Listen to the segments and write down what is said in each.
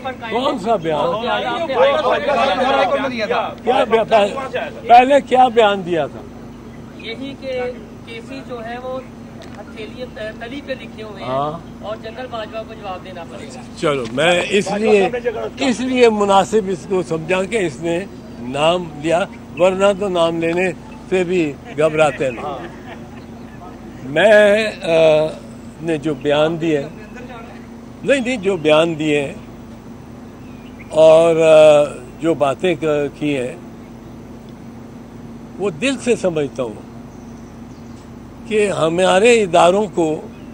कौन सा बयान? क्या पहले क्या बयान दिया था? यही के केसी जो है वो तली पे लिखे हुए हैं और जनरल बाजवा को जवाब देना पड़ेगा। चलो, मैं इसलिए मुनासिब इसको समझा कि इसने नाम लिया, वरना तो नाम लेने से भी घबराते हैं। मैं ने जो बयान दिए नहीं जो बयान दिए और जो बातें की हैं वो दिल से समझता हूँ कि हमारे इदारों को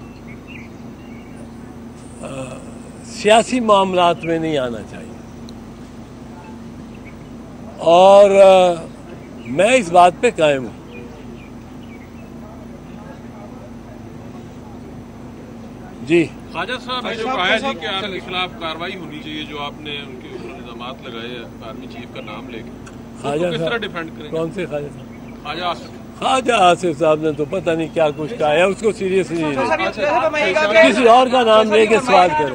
सियासी मामलात में नहीं आना चाहिए। और मैं इस बात पे कायम हूँ। जी ख्वाजा साहब ने जो कहा है कि आपके खिलाफ कार्रवाई होनी चाहिए, जो आपने उनके ऊपर इल्जामात लगाए आर्मी चीफ का नाम लेके, ख्वाजा किस तरह डिफेंड करेंगे? कौन से ख्वाजा साहब? ख्वाजा आसिफ साहब ने तो पता नहीं क्या कुछ कहा है, उसको सीरियसली किसी और का नाम लेके सवाल करें।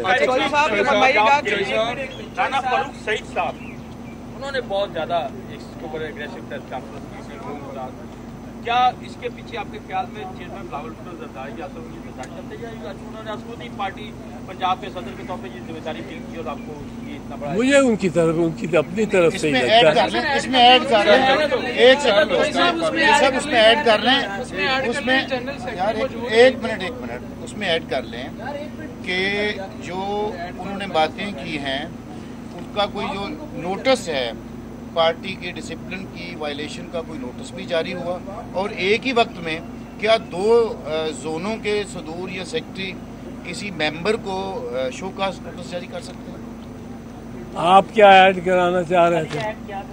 राना फारूक सईद साहब उन्होंने बहुत ज्यादा इसके ऊपर एग्रेसिव प्रेस कॉन्फ्रेंस की, क्या इसके पीछे आपके ख्याल में चेयरमैन बिलावल जरदारी या उन्होंने खुद ही पार्टी पंजाब के सदर के तौर पर ये जिम्मेदारी दी थी और आपको ये इतना बड़ा? मुझे उनकी अपनी तरफ से ही लगता है। इसमें ऐड कर रहे हैं, एक सेकंड सब उसमें ऐड कर रहे हैं, उसमें यार एक मिनट उसमें ऐड कर लें कि जो उन्होंने बातें की हैं उनका कोई जो नोटिस है, पार्टी के डिसिप्लिन की वायलेशन का कोई नोटिस भी जारी हुआ, और एक ही वक्त में क्या दो जोनों के सदूर या सेक्रेटरी किसी मेंबर को शो कास्ट नोटिस जारी कर सकते हैं? आप क्या ऐड कराना चाह रहे थे?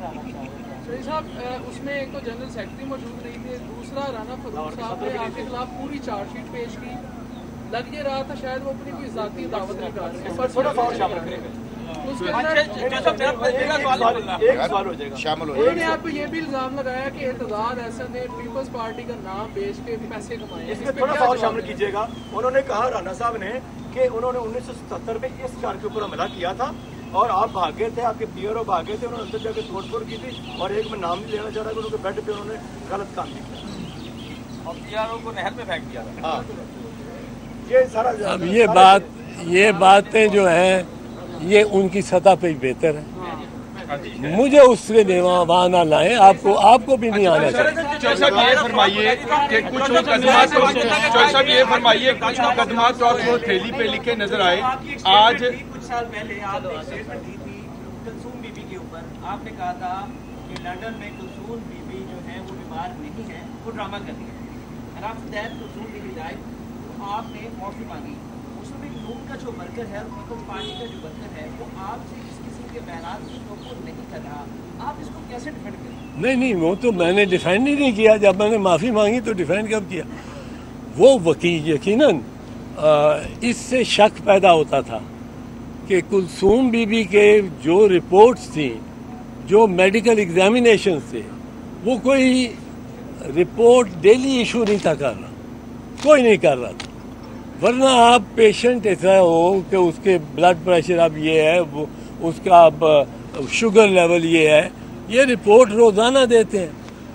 साहब उसमें एक तो जनरल सेक्रेटरी मौजूद नहीं थे, दूसरा राना फारूक साहब ने आपके खिलाफ पूरी चार्जशीट पेश की। लग ये रहा था शायद वो अपनी कोई जाती दावत निकाल रहे हैं। शामिल हो उन्होंने आप ये भी इल्जाम लगाया कि एतजाज हसन ने पीपल्स पार्टी का नाम बेच के पैसे कमाए। इसमें थोड़ा सा और शामिल कीजिएगा। उन्होंने कहा राना साहब ने कि उन्होंने 1977 में इस चार के ऊपर हमला किया था और आप भागे थे, आपके पीआरओ भागे थे, उन्होंने अंदर जाकर तोड़फोड़ की थी और एक में नाम नहीं लेना चाह रहा कि उनके बेड पे उन्होंने गलत काम किया और पीआरओ को नहर में फेंक दिया था। ये सारा अब ये बातें जो हैं ये उनकी सतह पे ही बेहतर है, मुझे उसके वहाँ ना लाएं, आपको भी नहीं आना चाहिए। चौसा ये फरमाइए कि कुछ मुकदमात आपको थैली पे लिखे नजर आए। आज कुछ साल पहले आपने स्टेटमेंट दी थी कुलसूम बीबी के ऊपर, आपने कहा था कि लंदन में कुलसूम बीबी जो है वो बीमार नहीं है, वो ड्रामा कर रही है। कुलसूम बीबी जाए तो आपने माफी मांगी, उसमें नून का जो वर्कर है, पीपल्स पार्टी का जो वर्कर है, वो आपसे इस किस्म के बयान को नहीं कर रहा, आप इसको कैसे डिफेंड करें? नहीं वो तो मैंने डिफेंड ही नहीं किया। जब मैंने माफ़ी मांगी तो डिफेंड कब किया? वो वकील यकीनन इससे शक पैदा होता था कि कुलसूम बीबी के जो रिपोर्ट्स थी, जो मेडिकल एग्जामिनेशन थे, वो कोई रिपोर्ट डेली इशू नहीं था कर रहा, कोई नहीं कर रहा था। वरना आप पेशेंट ऐसा हो कि उसके ब्लड प्रेशर अब ये है, वो उसका अब शुगर लेवल ये है, ये रिपोर्ट रोज़ाना देते हैं।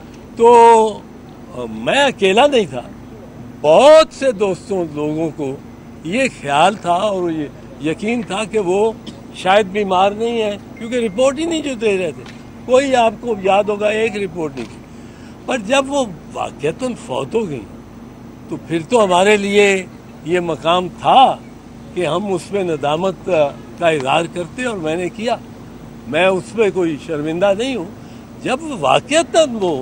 तो मैं अकेला नहीं था, बहुत से लोगों को ये ख्याल था और ये यकीन था कि वो शायद बीमार नहीं है, क्योंकि रिपोर्ट ही नहीं जो दे रहे थे। कोई आपको याद होगा एक रिपोर्ट नहीं थी। पर जब वो वाक़तन फौत हो गई तो फिर तो हमारे लिए ये मकाम था कि हम उस पर नदामत का इज़हार करते और मैंने किया। मैं उस पर कोई शर्मिंदा नहीं हूँ। जब वाक़तन वो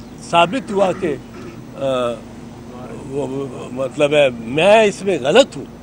साबित हुआ कि वो मतलब है मैं इसमें गलत हूँ,